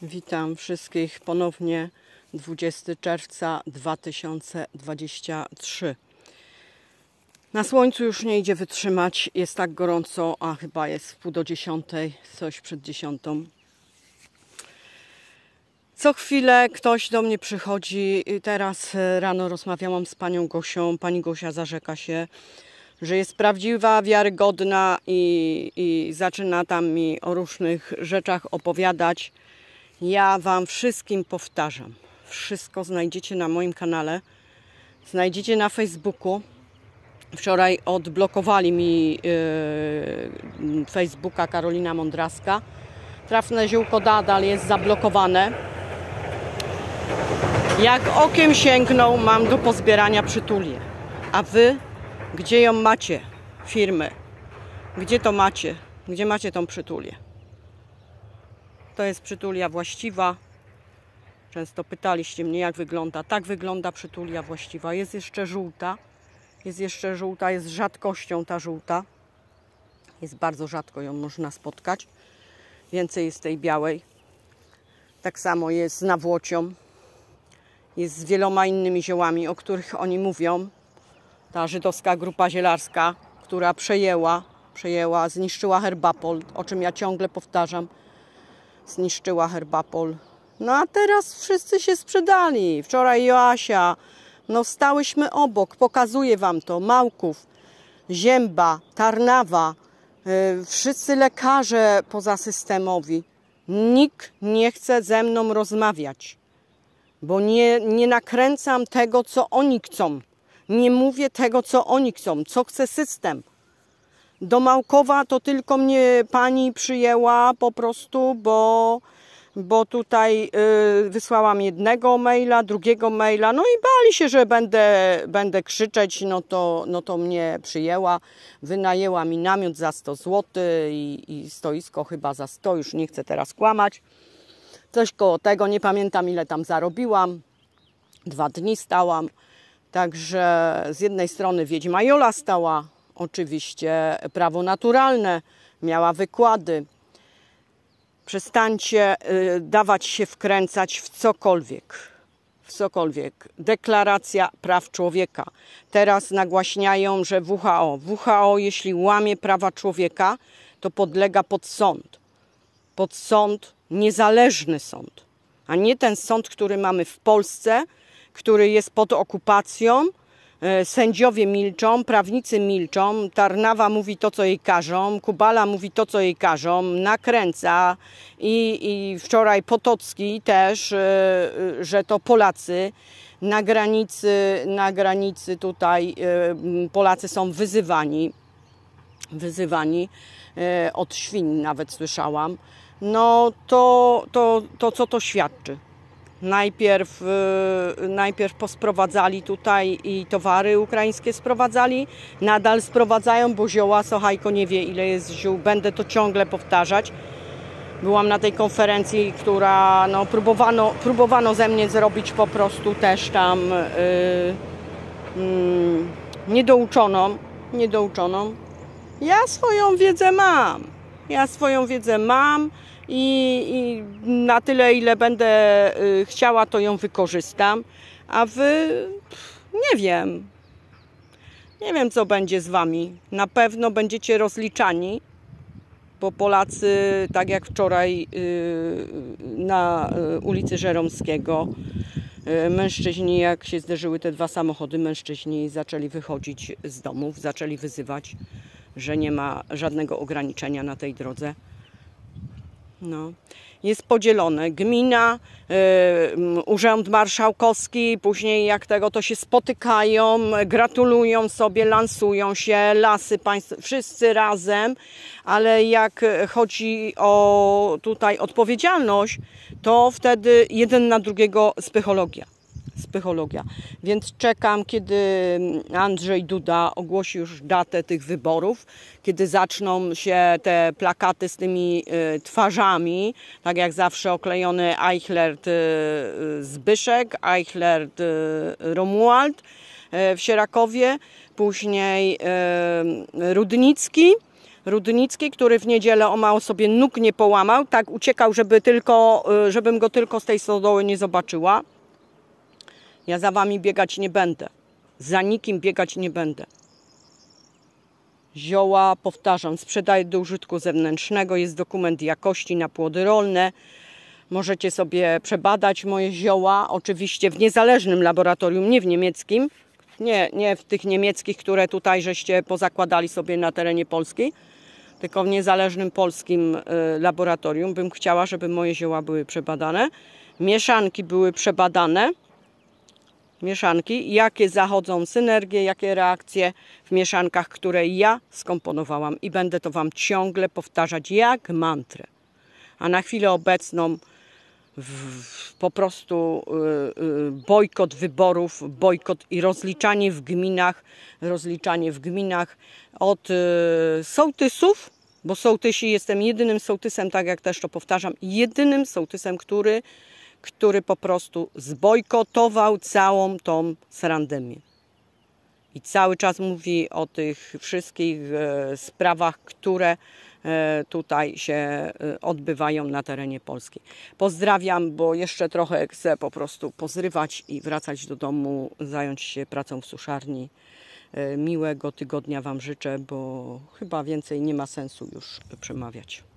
Witam wszystkich ponownie 20 czerwca 2023. Na słońcu już nie idzie wytrzymać, jest tak gorąco, a chyba jest w 9:30, coś przed 10:00. Co chwilę ktoś do mnie przychodzi. Teraz rano rozmawiałam z panią Gosią. Pani Gosia zarzeka się, że jest prawdziwa, wiarygodna i zaczyna tam mi o różnych rzeczach opowiadać. Ja wam wszystkim powtarzam. Wszystko znajdziecie na moim kanale. Znajdziecie na Facebooku. Wczoraj odblokowali mi Facebooka Karolina Mądraska. Trafne ziółko nadal jest zablokowane. Jak okiem sięgnął, mam do pozbierania przytulię. A wy, gdzie ją macie? Firmy. Gdzie to macie? Gdzie macie tą przytulię? To jest przytulia właściwa. Często pytaliście mnie, jak wygląda. Tak wygląda przytulia właściwa. Jest jeszcze żółta. Jest jeszcze żółta. Jest rzadkością ta żółta. Jest bardzo rzadko ją można spotkać. Więcej jest tej białej. Tak samo jest z nawłocią. Jest z wieloma innymi ziołami, o których oni mówią. Ta żydowska grupa zielarska, która przejęła, zniszczyła herbapol, o czym ja ciągle powtarzam. Zniszczyła herbapol. No a teraz wszyscy się sprzedali. Wczoraj Joasia, no stałyśmy obok, pokazuję wam to. Małków, Zięba, Tarnawa, wszyscy lekarze pozasystemowi. Nikt nie chce ze mną rozmawiać, bo nie nakręcam tego, co oni chcą. Nie mówię tego, co oni chcą, co chce system. Do Małkowa to tylko mnie pani przyjęła po prostu, bo tutaj wysłałam jednego maila, drugiego maila, no i bali się, że będę krzyczeć, no to mnie przyjęła, wynajęła mi namiot za 100 zł i stoisko chyba za 100, już nie chcę teraz kłamać. Coś koło tego, nie pamiętam ile tam zarobiłam, 2 dni stałam, także z jednej strony wiedźma Jola stała, oczywiście prawo naturalne, miała wykłady. Przestańcie dawać się wkręcać w cokolwiek. W cokolwiek. Deklaracja praw człowieka. Teraz nagłaśniają, że WHO jeśli łamie prawa człowieka, to podlega pod sąd. Pod sąd, niezależny sąd. A nie ten sąd, który mamy w Polsce, który jest pod okupacją. Sędziowie milczą, prawnicy milczą, Tarnawa mówi to, co jej każą, Kubala mówi to, co jej każą, nakręca i wczoraj Potocki też, że to Polacy na granicy tutaj Polacy są wyzywani od świń nawet słyszałam. No to co to świadczy? Najpierw posprowadzali tutaj i towary ukraińskie sprowadzali, nadal sprowadzają, bo zioła, Sochajko nie wie ile jest ziół, będę to ciągle powtarzać. Byłam na tej konferencji, która no, próbowano ze mnie zrobić po prostu też tam niedouczoną. Ja swoją wiedzę mam. I na tyle, ile będę chciała, to ją wykorzystam. A wy, nie wiem, co będzie z wami. Na pewno będziecie rozliczani, bo Polacy, tak jak wczoraj na ulicy Żeromskiego, mężczyźni, jak się zderzyły te 2 samochody, mężczyźni zaczęli wychodzić z domów, zaczęli wyzywać, że nie ma żadnego ograniczenia na tej drodze. No. Jest podzielone. Gmina, Urząd Marszałkowski, później jak tego to się spotykają, gratulują sobie, lansują się, lasy państw, wszyscy razem, ale jak chodzi o tutaj odpowiedzialność, to wtedy jeden na drugiego spychologia. Więc czekam, kiedy Andrzej Duda ogłosi już datę tych wyborów, kiedy zaczną się te plakaty z tymi twarzami, tak jak zawsze oklejony Eichler Zbyszek, Eichler Romuald w Sierakowie, później Rudnicki, Rudnicki, który w niedzielę o mało sobie nóg nie połamał, tak uciekał, żebym go tylko z tej stodoły nie zobaczyła. Ja za wami biegać nie będę. Za nikim biegać nie będę. Zioła, powtarzam, sprzedaję do użytku zewnętrznego. Jest dokument jakości na płody rolne. Możecie sobie przebadać moje zioła. Oczywiście w niezależnym laboratorium, nie w niemieckim. Nie w tych niemieckich, które tutaj żeście pozakładali sobie na terenie Polski. Tylko w niezależnym polskim laboratorium bym chciała, żeby moje zioła były przebadane. Mieszanki były przebadane. Mieszanki, jakie zachodzą synergie, jakie reakcje w mieszankach, które ja skomponowałam i będę to wam ciągle powtarzać jak mantrę. A na chwilę obecną po prostu bojkot wyborów, bojkot i rozliczanie w gminach od sołtysów, bo sołtysi, jestem jedynym sołtysem, tak jak też to powtarzam, jedynym sołtysem, który po prostu zbojkotował całą tą srandemię. I cały czas mówi o tych wszystkich sprawach, które tutaj się odbywają na terenie Polski. Pozdrawiam, bo jeszcze trochę chcę po prostu pozrywać i wracać do domu, zająć się pracą w suszarni. Miłego tygodnia wam życzę, bo chyba więcej nie ma sensu już przemawiać.